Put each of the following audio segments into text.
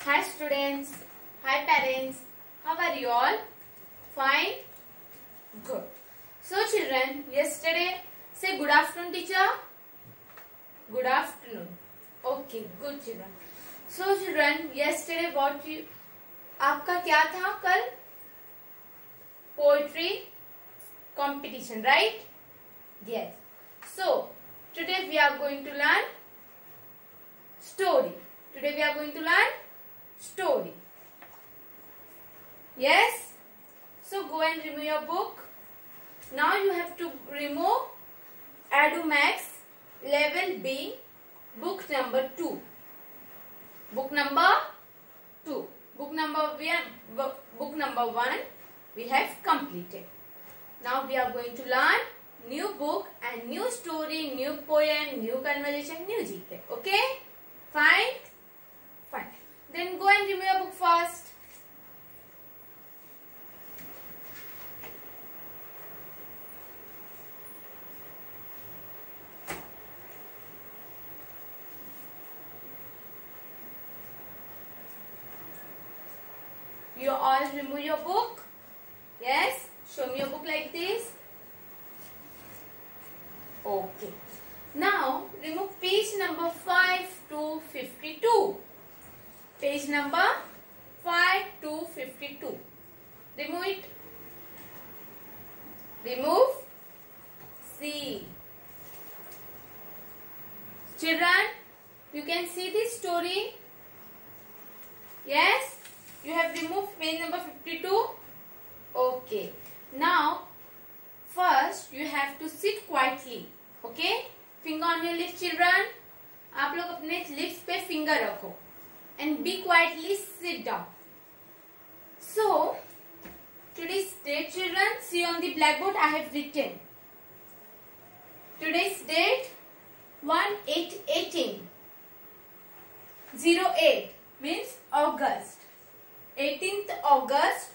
Hi students, hi parents, how are you all? Fine? Good. So children, yesterday, say good afternoon teacher. Good afternoon. Okay, good children. So children, yesterday आपका क्या था कल? Poetry competition, right? Yes. So, today we are going to learn story. Today we are going to learn story. Yes? So go and remove your book. Now you have to remove EduMax Level B book number 2. Book number 2. Book number 1 we have completed. Now we are going to learn new book and new story, new poem, new conversation, new GK. Okay? Fine? Fine. Then go and remove your book first. You all remove your book. Yes? Show me your book like this. Okay. Now, remove page number 5 to 52. Page number 5 to 52. Remove it. Remove C. Children, you can see this story. Yes? You have removed page number 52. Okay. Now, first you have to sit quietly. Okay? Finger on your lips, children. आप लोग अपने lips पे finger रखो. And be quietly sit down. So, today's date, children, see on the blackboard I have written. Today's date 1/8/18. 08 means August. 18th August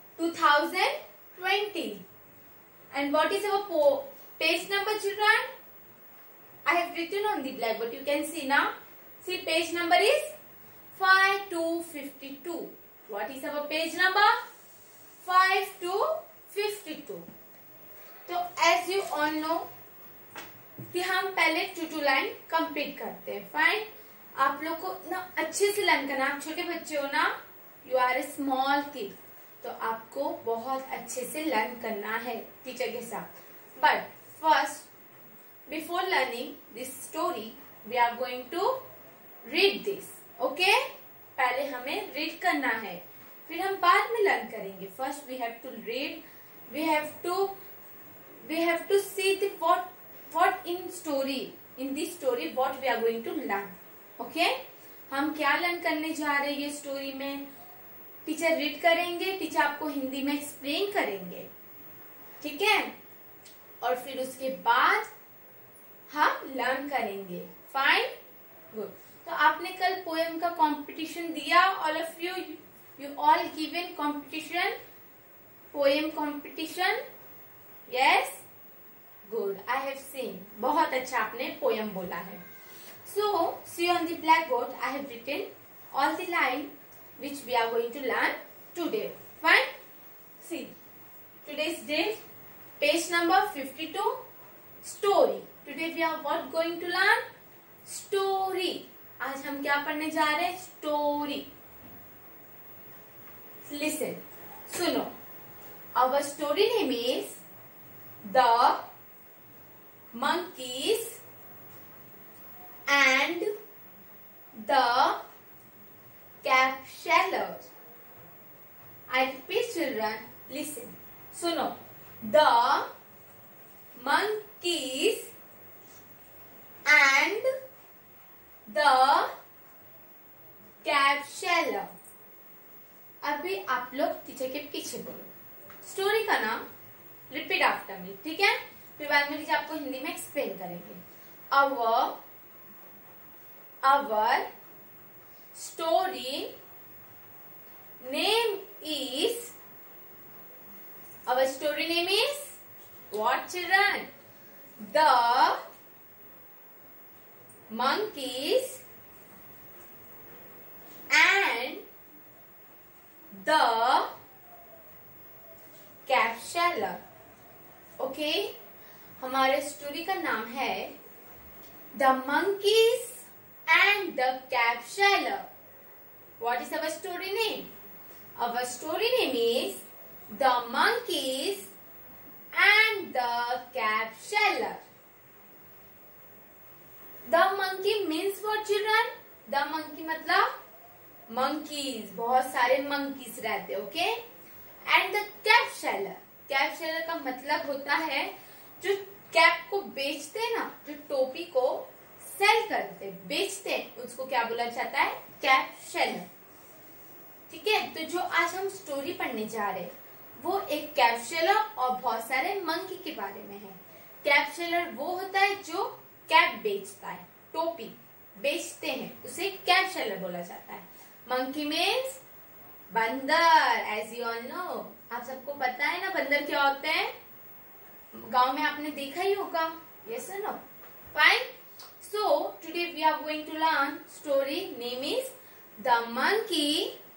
2020. And what is our page number, children? I have written on the blackboard. You can see now. See, page number is 5 to 52. What is our page number? 5 to 52. तो as you all know कि हम पहले 2 line complete करते हैं. Fine. आप लोग को ना अच्छे से लर्न करना. आप छोटे बच्चे हो ना. You are a small kid. तो आपको बहुत अच्छे से लर्न करना है टीचर के साथ. But first before learning this story we are going to read this. Okay. पहले हमें रीड करना है, फिर हम बाद में लर्न करेंगे. First we have to read. We have to see the what in this story what we are going to learn. Okay. हम क्या लर्न करने जा रहे हैं ये स्टोरी में. टीचर रीड करेंगे, टीचर आपको हिंदी में एक्सप्लेन करेंगे. ठीक है. और फिर उसके बाद हम लर्न करेंगे. फाइन. गुड. तो आपने कल पोएम का कंपटीशन दिया. All of you all given competition, poem competition. Yes. Good. I have seen. बहुत अच्छा आपने पोएम बोला है. So, see on the blackboard, I have written all the line which we are going to learn today. Fine? See, today's date, page number 52, story. Today we are what going to learn? Story. आज हम क्या पढ़ने जा रहे हैं? Story. Listen. सुनो. Our story name is The Monkeys and the Capshaller. I repeat, children, listen. सुनो. The monkeys and the Capshaller. अभी आप लोग टीचर के पीछे बोलो. स्टोरी का नाम रिपीट आफ्टर मी. ठीक है. फिर बाद में टीचर आपको हिंदी में एक्सप्लेन करेंगे. Our story name is what, children? The monkeys and the cap seller. Okay, हमारे स्टोरी का नाम है the monkeys and the cap seller. What is our story name? Our story name is the monkeys and the cap seller. The monkey means what children? The monkey मतलब monkeys, बहुत सारे monkeys रहते, okay. And the cap seller, cap seller का मतलब होता है जो cap को बेचते हैं ना, जो टोपी को सेल करते बेचते हैं, उसको क्या बोला जाता है? Cap seller. ठीक है, तो जो आज हम स्टोरी पढ़ने जा रहे हैं वो एक कैप सेलर और बहुत सारे मंकी के बारे में है। कैप सेलर वो होता है जो कैप बेचता है, टोपी बेचते हैं, उसे कैप सेलर बोला जाता है। मंकी मीन्स बंदर, एज यू ऑल नो। आप सबको पता है ना बंदर क्या होते हैं? गांव में आपने देखा ही होगा, यस और no? Fine. So today we are going to learn story name is the monkey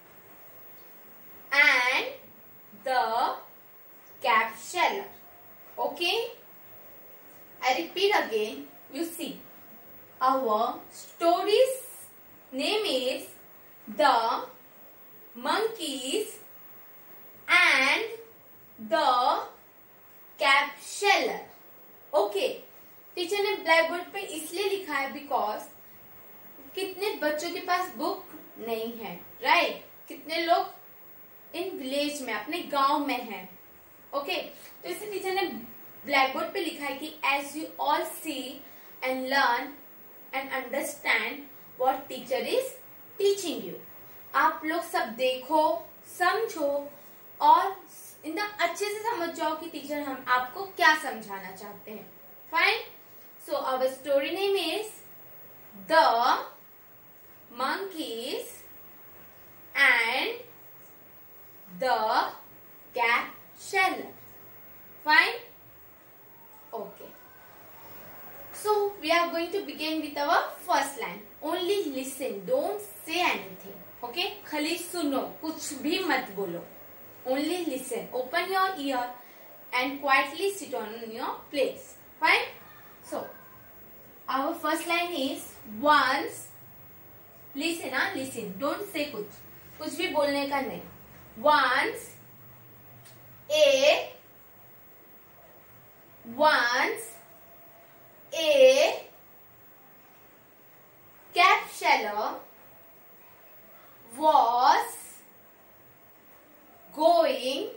and the cap seller. Okay, I repeat again, you see, our story's name is The Monkeys and the Cap Seller. Okay, teacher ने blackboard पे इसलिए लिखा है because कितने बच्चों के पास book नहीं है, राइट? कितने लोग इन विलेज में, अपने गांव में हैं, ओके। तो इसलिए टीचर ने ब्लैक बोर्ड पे लिखा है कि as you all see and learn and understand what teacher is teaching you. आप लोग सब देखो, समझो और एकदम अच्छे से समझ जाओ कि टीचर हम आपको क्या समझाना चाहते हैं। Fine. So our story name is the monkeys and the cap seller. Fine. Okay. So we are going to begin with our first line. Only listen, don't say anything. Okay? खाली सुनो, कुछ भी मत बोलो. Only listen. Open your ear and quietly sit on your place. Fine? So our first line is once. Listen, हाँ, listen. Don't say कुछ भी बोलने का नहीं. Once a cap seller was going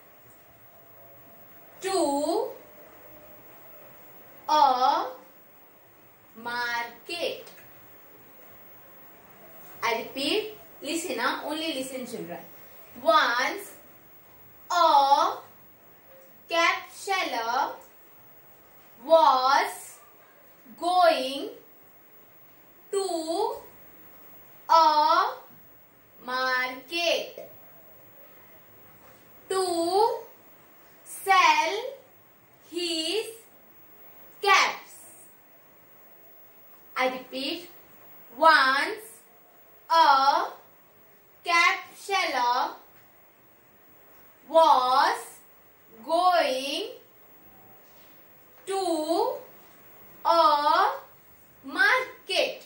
to a market. I repeat, listen, only listen, children. Once a cap seller was going to a market to sell his caps. I repeat, once a cap seller was going to a market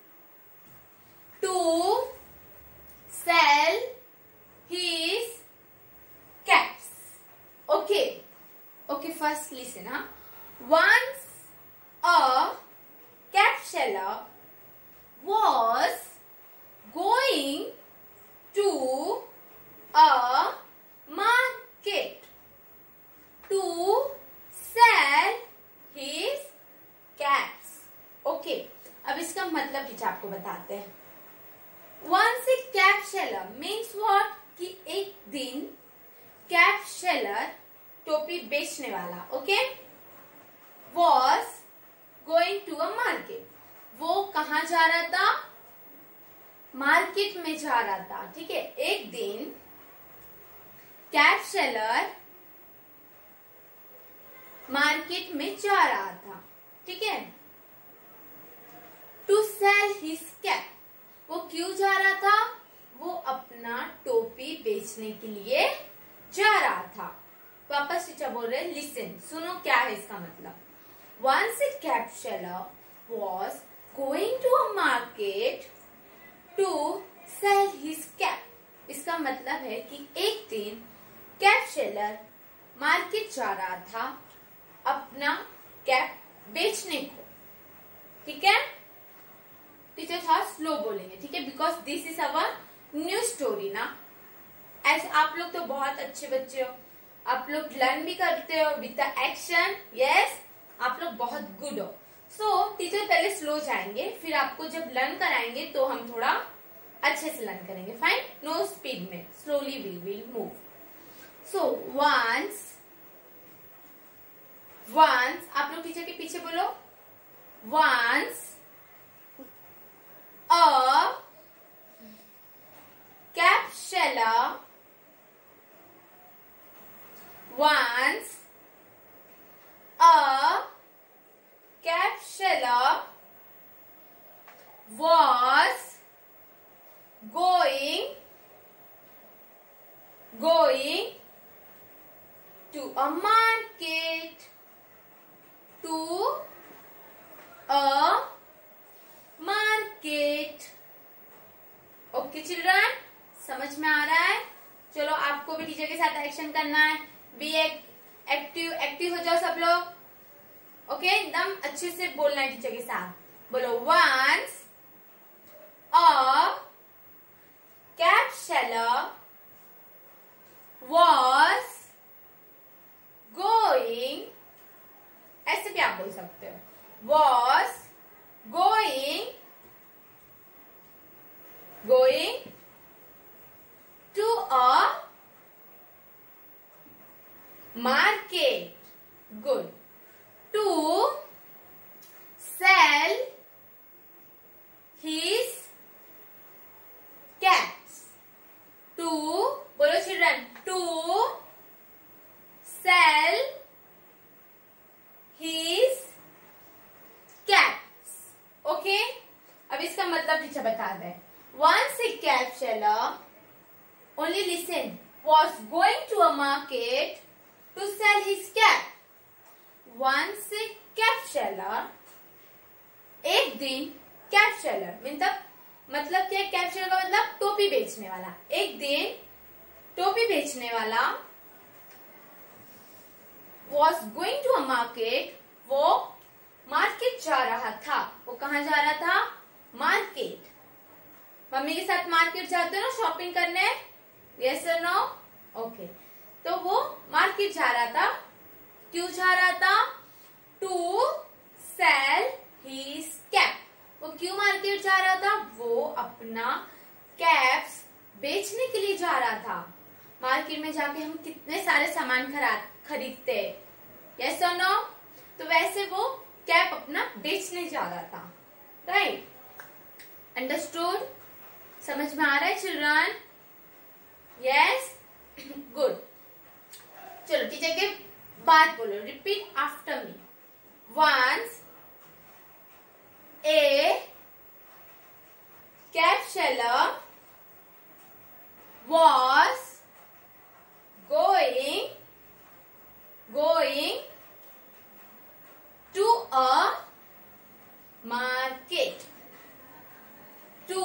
to sell his caps. Okay. Okay, first listen, Once a cap seller was going to a market to sell his caps. Okay, अब इसका मतलब teacher आपको बताते हैं. Once a cap seller means what? कि एक दिन cap seller, टोपी बेचने वाला, okay, was going to a market. वो कहाँ जा रहा था? मार्केट में जा रहा था. ठीक है, एक दिन कैप सेलर मार्केट में जा रहा था. ठीक है, टू सेल हिज कैप. वो क्यों जा रहा था? वो अपना टोपी बेचने के लिए जा रहा था। वापस टीचर बोल रहे लिसन, सुनो क्या है इसका मतलब। Once a cap seller was going to a market to sell his cap. इसका मतलब है कि एक दिन कैप सेलर मार्केट जा रहा था अपना कैप बेचने को। ठीक है, टीचर थोड़ा स्लो बोलेंगे, ठीक है, because this is our new story ना। ऐसे आप लोग तो बहुत अच्छे बच्चे हो, आप लोग लर्न भी करते हो विद द एक्शन। यस, आप लोग बहुत गुड हो। सो टीचर पहले स्लो जाएंगे, फिर आपको जब लर्न कराएंगे तो हम थोड़ा अच्छे से लर्न करेंगे। फाइन, नो स्पीड में, slowly we will move. So once आप लोग टीचर के पीछे बोलो, once a cap seller, once a cap seller was going to a market, okay children, समझ में आ रहा है? चलो आपको भी टीचर के साथ एक्शन करना है। बी एक्टिव हो जाओ सब लोग। ओके, एकदम अच्छे से बोलना है टीचर के साथ। बोलो, once a cap seller was going, ऐसे भी आप बोल सकते हो, was going to a market, good, to sell his caps, to बोलो children, to sell his caps। Okay, अब इसका मतलब टीचर बता दें। Once a cap seller, only listen, was going to a market to sell his cap. Once a cap seller, एक दिन cap seller मतलब क्या? कैप सेलर का मतलब टोपी बेचने वाला। एक दिन टोपी बेचने वाला was going to a market, वो मार्केट जा रहा था। वो कहाँ जा रहा था? मार्केट। मम्मी के साथ मार्केट जाते हो ना शॉपिंग करने? यस और नो? ओके, तो वो मार्केट जा रहा था। क्यों जा रहा था? To sell his cap. वो क्यों मार्केट जा रहा था? वो अपना कैप्स बेचने के लिए जा रहा था। मार्केट में जाके हम कितने सारे सामान खरीदते हैं, यस और नो? तो वैसे वो कैप अपना बेचने जा रहा था। Right, understood? समझ में आ रहा है चिल्ड्रन? Yes, good. चलो टीचर के बात बोलो, repeat after me. Once a cap seller was going to a market to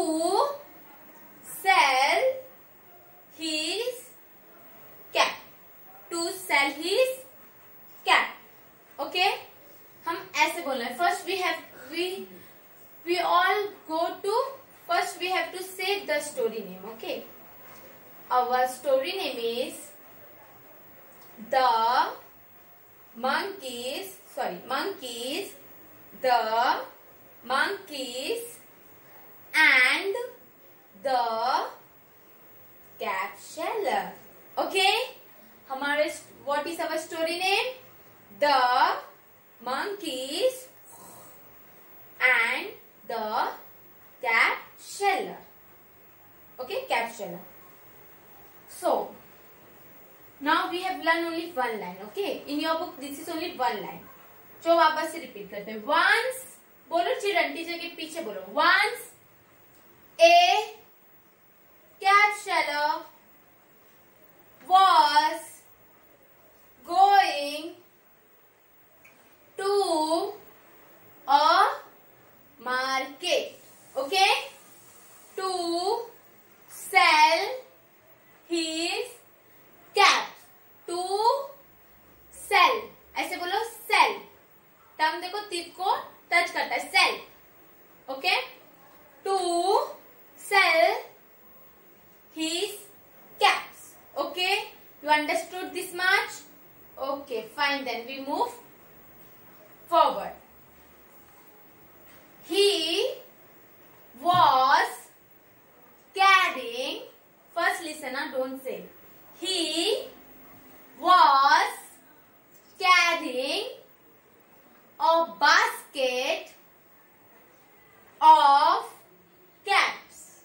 sell his cap, to sell his cap. Okay, हम ऐसे बोल रहे हैं। First we all go to, first we have to say the story name. Okay, our story name is the monkeys, the monkeys and the cap seller. Okay, हमारे what is our story name? The monkeys and the cap seller. Okay, cap seller. So now we have learned only one line. Okay, in your book this is only one line. जो वापस से repeat करते हैं। Once, बोलो children, teacher के पीछे बोलो। Once a cap understood this much? Okay, fine, then we move forward. He was carrying, first listen, don't say. He was carrying a basket of caps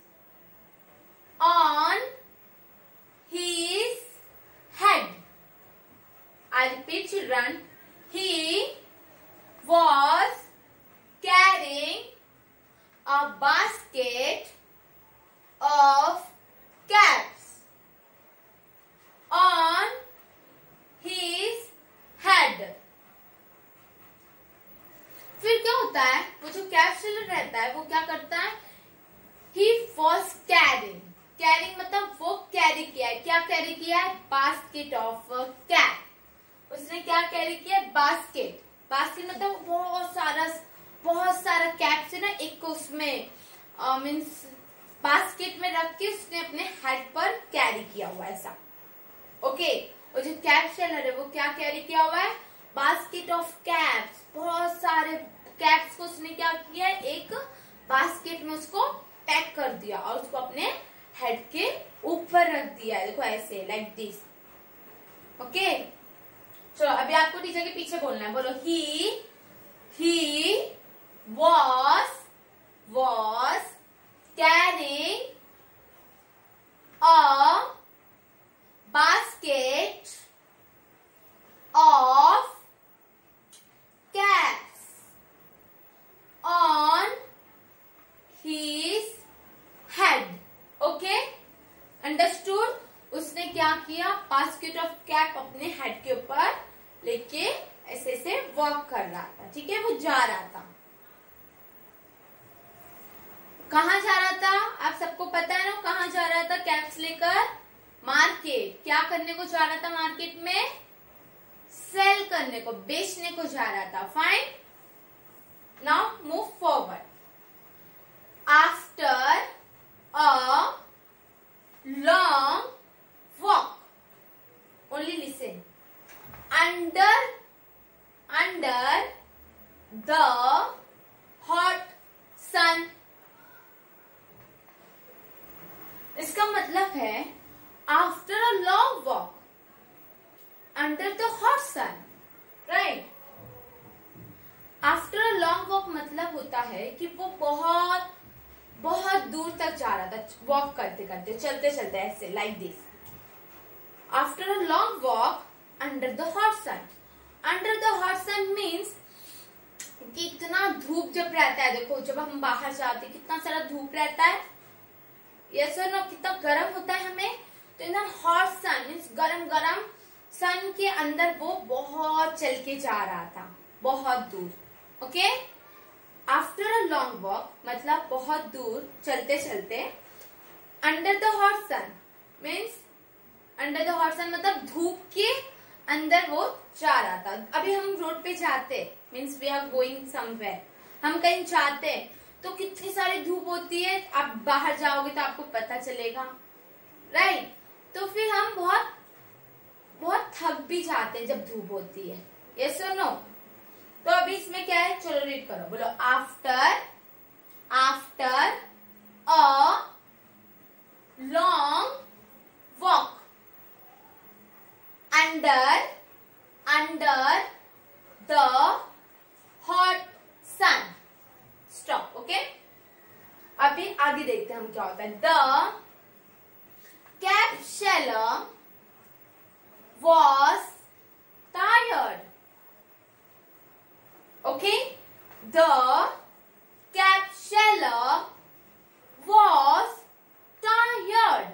on his head. I repeat, children. He was carrying a basket of caps on his head. फिर क्या होता है, वो जो cap seller रहता है वो क्या करता है, he was carrying, कैरिंग मतलब वो कैरी किया है, क्या कैरी किया है, बास्केट ऑफ कैप। उसने क्या कैरी किया है, बास्केट। बास्केट मतलब बहुत सारा कैप से ना एक उसमें मीन्स बास्केट में रख के उसने अपने हेड पर कैरी किया हुआ है ऐसा। ओके, और जो कैप सेलर है वो क्या कैरी किया हुआ है, बास्केट ऑफ कैप्स, बहुत सारे कैप्स को उसने क्या किया, एक बास्केट में उसको पैक कर दिया और उसको अपने हेड के ऊपर रख दिया है, देखो ऐसे, लाइक दिस। ओके, चलो अभी आपको टीचर के पीछे बोलना है, बोलो he was carrying a basket of caps on his head. Okay, understood? उसने क्या किया, बास्केट ऑफ कैप अपने हेड के ऊपर लेके ऐसे ऐसे वॉक कर रहा था। ठीक है, वो जा रहा था, कहाँ जा रहा था, आप सबको पता है ना, कहाँ जा रहा था, कैप्स लेकर मार्केट। क्या करने को जा रहा था मार्केट में, सेल करने को, बेचने को जा रहा था। Fine, now move forward. After a long walk, only listen, under the hot sun। इसका मतलब है after a long walk under the hot sun, right. After a long walk मतलब होता है कि वो बहुत दूर तक जा रहा था, वॉक करते करते, चलते चलते ऐसे, like this. After a long walk under the hot sun. Under the hot sun means कि इतना धूप जब रहता है, देखो जब हम बाहर जाते कितना सारा धूप रहता है, यस और नो, कितना गर्म होता है हमें, तो इन हॉट सन मीन्स गरम सन के अंदर वो बहुत चल के जा रहा था, बहुत दूर। Okay, after a long walk मतलब बहुत दूर चलते चलते, under the hot sun means, under the hot sun मतलब धूप के अंदर वो जा रहा था। अभी हम रोड पे जाते means we are going somewhere, हम कहीं जाते तो कितनी सारी धूप होती है, आप बाहर जाओगे तो आपको पता चलेगा, राइट। तो फिर हम बहुत थक भी जाते हैं जब धूप होती है, यस और नो। तो अभी इसमें क्या है, चलो रीड करो, बोलो after a long walk under the hot sun। Stop. Okay, अभी आगे देखते हैं हम क्या होता है। The cap seller was tired। ओके, the cap seller was tired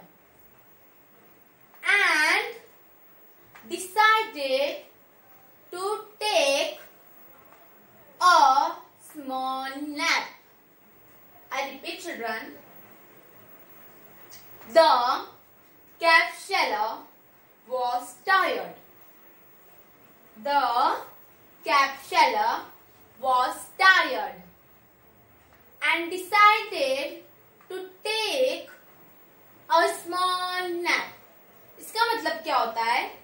and decided to take a small nap। I repeat, children. The cap seller was tired. The cap seller was tired and decided to take a small nap। इसका मतलब क्या होता है,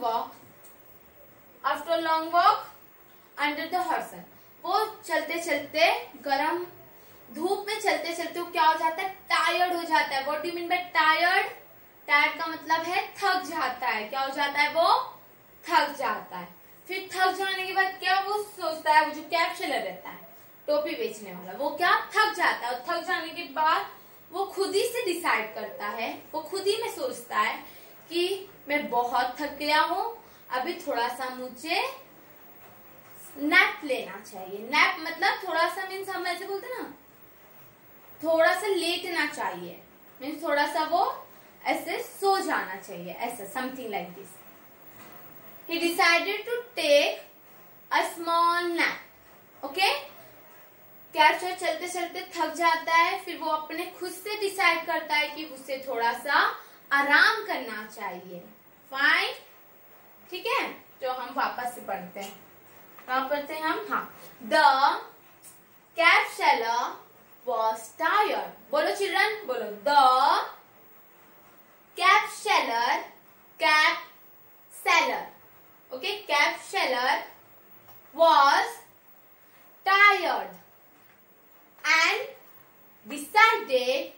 walk, after a long walk under the hot sun, वो चलते चलते गरम धूप में चलते चलते वो क्या हो जाता है, टायर्ड हो जाता है. What do you mean by tired? Tired का मतलब है थक जाता है. क्या हो जाता है? वो थक जाता है. फिर थक जाने के बाद क्या वो सोचता है, वो जो कैप सेलर रहता है, टोपी बेचने वाला, वो क्या थक जाता है. और थक जाने के बाद वो खुद ही से डिसाइड करता है, वो खुद ही में सोचता है कि मैं बहुत थक गया हूं, अभी थोड़ा सा मुझे नैप लेना चाहिए. नैप मतलब थोड़ा सा मीन्स हम ऐसे बोलते ना, थोड़ा सा लेटना चाहिए, मीन्स थोड़ा सा वो ऐसे सो जाना चाहिए, ऐसा something like this. He decided to take a small nap. Okay? Cab चलते चलते थक जाता है, फिर वो अपने खुद से डिसाइड करता है कि उसे थोड़ा सा आराम करना चाहिए. फाइन, ठीक है. तो हम वापस से पढ़ते हैं. कहाँ पढ़ते हैं हम? हाँ. The cab seller was tired. बोलो चिल्ड्रन, बोलो. The cab seller, cab seller, okay, cab seller was tired and decided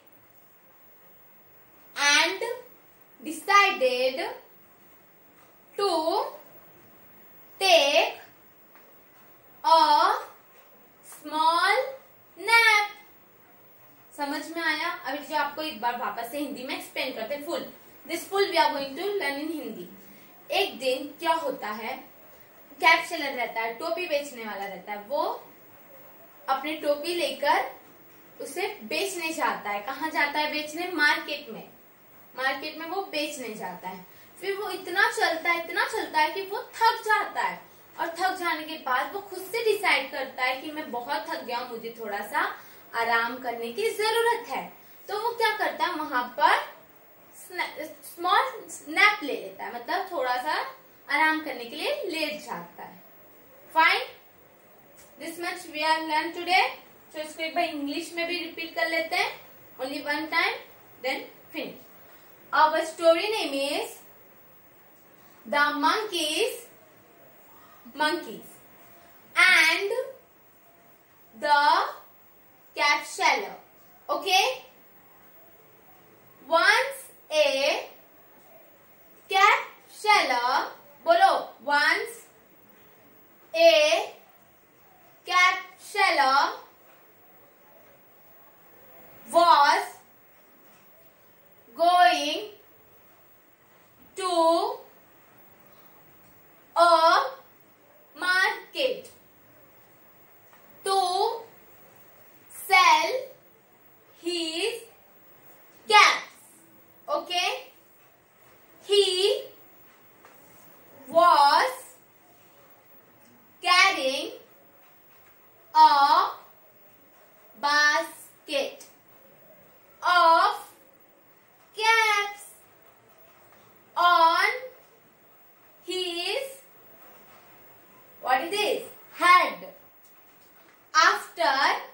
to take a small nap. समझ में आया? अभी जो आपको एक बार वापस से हिंदी में एक्सप्लेन करते हैं. Full this full we are going to learn in Hindi. एक दिन क्या होता है, कैब सेलर रहता है, टोपी बेचने वाला रहता है, वो अपनी टोपी लेकर उसे बेचने जाता है. कहाँ जाता है बेचने? मार्केट में. मार्केट में वो बेचने जाता है. फिर वो इतना चलता है कि वो थक जाता है. और थक जाने के बाद वो खुद से डिसाइड करता है कि मैं बहुत थक गया हूँ, मुझे थोड़ा सा आराम करने की जरूरत है. तो वो क्या करता है, वहां पर स्मॉल नैप ले लेता है, मतलब थोड़ा सा आराम करने के लिए लेट जाता है. Fine, this much we are learn today. तो इसको एक बार इंग्लिश में भी रिपीट कर लेते हैं, only one time, then finish. Our story name is the monkeys and the cab seller. Okay, once a cab seller, बोलो, once a cab seller was going to a market to sell his cabs. Okay, he was carrying a basket of cabs on his, what is this, head. After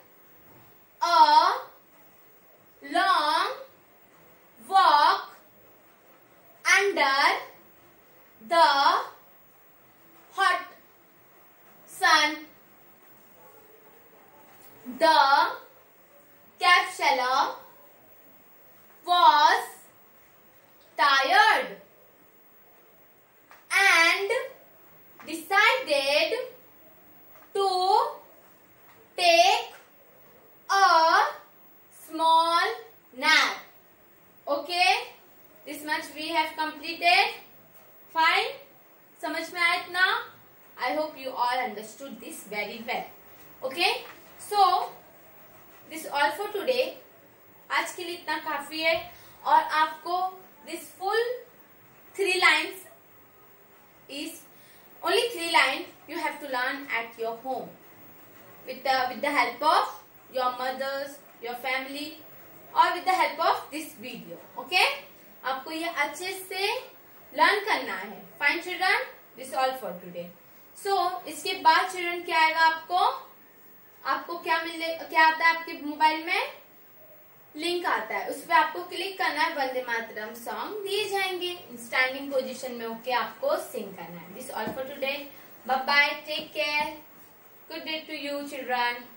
a long walk under the hot sun, the cab seller was tired and decided to take a small nap. Okay, this much we have completed. Fine, समझ में आया इतना? I hope you all understood this very well. Okay, so this all for today. आज के लिए इतना काफी है. और आपको this full 3 lines is only 3 lines you have to learn at your home with the help of your mothers, your family, or with the help of this video. Okay, आपको ये अच्छे से लर्न करना है. Fine children, this all for today. So इसके बाद children क्या आएगा आपको क्या आता है आपके मोबाइल में? लिंक आता है, उस पर आपको क्लिक करना है, वंदे मातरम सॉन्ग दिए जाएंगे। स्टैंडिंग पोजीशन में होके आपको सिंग करना है। This all for today, bye bye, take care, good day to you children.